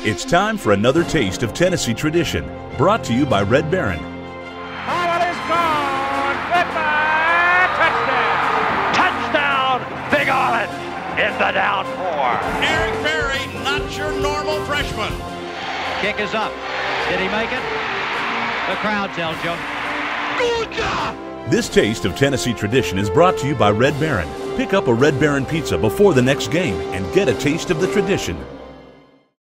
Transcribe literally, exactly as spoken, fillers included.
It's time for another taste of Tennessee tradition, brought to you by Red Baron. Ball is gone. Goodbye. Touchdown. Touchdown. Big Island in the down four. Eric Berry, not your normal freshman. Kick is up. Did he make it? The crowd tells you. Good job. This taste of Tennessee tradition is brought to you by Red Baron. Pick up a Red Baron pizza before the next game and get a taste of the tradition.